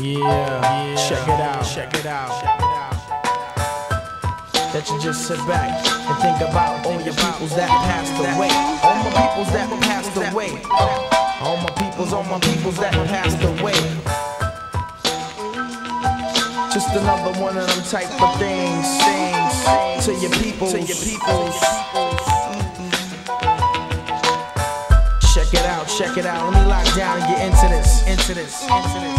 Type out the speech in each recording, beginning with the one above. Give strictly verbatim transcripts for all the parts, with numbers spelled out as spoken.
Yeah, check it out, check it out. That you just sit back and think about all your peoples that passed away. All my peoples that passed away. Uh, all my peoples, all my peoples that passed away. Just another one of them type of things. Things to your people, to your peoples. Check it out, check it out. Let me lock down and get into this, into this, into this.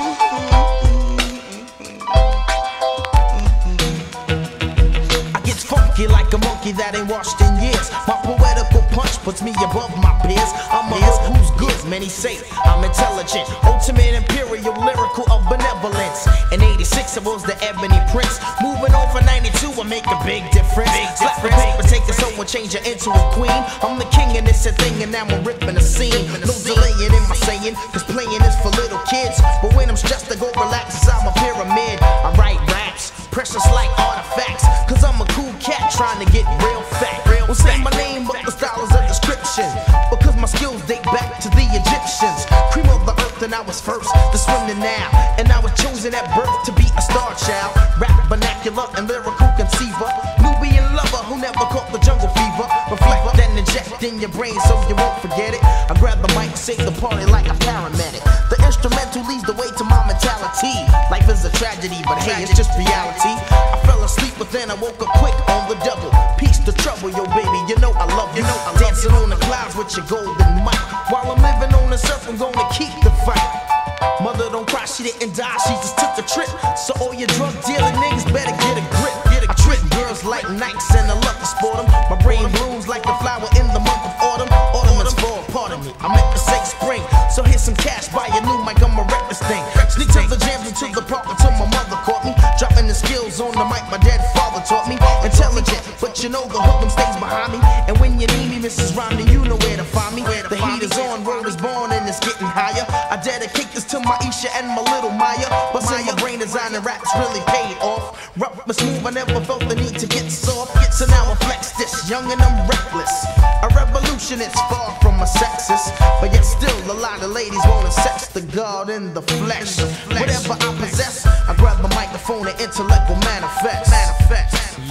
Like a monkey that ain't washed in years. My poetical punch puts me above my peers. I'm a hook who's good, many say I'm intelligent. Ultimate imperial, lyrical of benevolence. In eighty-six I was the Ebony Prince. Moving on for ninety-two I make a big difference. Slap the paper, take a soul and change her into a queen. I'm the king and it's a thing and now I'm ripping a scene. No delaying in my saying, cause playing is for little kids. But when I'm stressed I go relax cause I'm a pyramid. I write raps, precious like artifacts. Cause I'm a cool cat trying to get real fat. Won't say my name, but the style is a description. Because my skills date back to the Egyptians. Cream of the earth and I was first to swim the Nile. And I was chosen at birth to be a star child. Rap vernacular and lyrical conceiver. Nubian lover who never caught the jungle fever. Reflect and inject in your brain so you won't forget it. I grab the mic, save the party like a paramedic. The instrumental leads the way to my mentality. Life is a tragedy, but hey, it's just reality. I fell asleep, but then I woke up quick on the double. Peace to trouble, yo baby, you know I love you. You know I love dancing you on the clouds with your golden mic. While I'm living on this earth, I'm gonna keep the fight. Mother don't cry, she didn't die, she just took a trip. So all your drug dealing niggas better get a grip. Get a I trick girls like Nikes and I love to sport them. My brain blooms like the flower in the month of autumn. Autumn is fall, pardon me, I meant to say spring. So here's some cash, buy a new mic, I'ma wreck this thing. Sneak to the jams until the park until my mother caught me. Dropping the skills on the mic, my dead father taught me. Intelligent, but you know the hook stays behind me. And when you need me, Missus Romney, you know where to find me. The heat is on, world is born, and it's getting higher. I dedicate this to my Isha and my little Maya. But say my brain designing raps really paid off. Rough but smooth, I never felt the need to get soft. So now I flex this, young and I'm reckless. A revolution, it's far from a sexist. But yet still a lot of ladies wanna sex the God in the flesh. Whatever I possess, I grab the microphone and intellect will manifest. Manifest.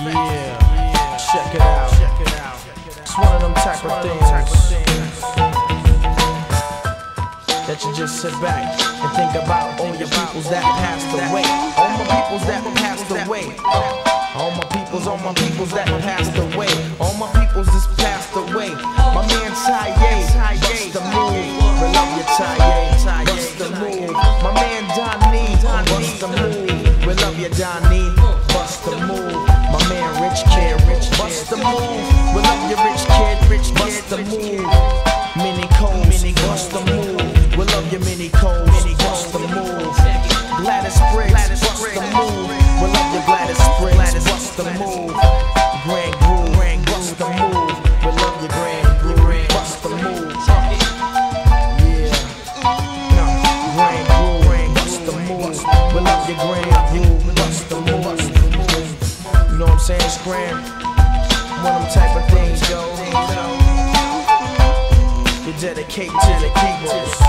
Yeah, check it out. It's one of them type of things that you just sit back and think about all your peoples that passed away. All my peoples that passed away. All my peoples, all my peoples that passed away. All my peoples just passed away. My man Taye, bust the move. We love you Taye, bust the move. My man Donnie, bust the move. We love you Donnie, bust the move. My man Rich Kid, bust the move. We love you Rich Kid, Rich bust the move. Mini Coles, bust the move. We love you Mini Coles, bust the move. Gladys Briggs, bust the move. We love you Gladys Briggs, bust the move. Grand Groove, bust the move. We love you Grand Groove, bust the move. Yeah, no, Grand Groove, bust the move. We love you Grand Groove, bust the move. You know what I'm saying? It's grand. One of them type of things, yo. We dedicate to the peoples.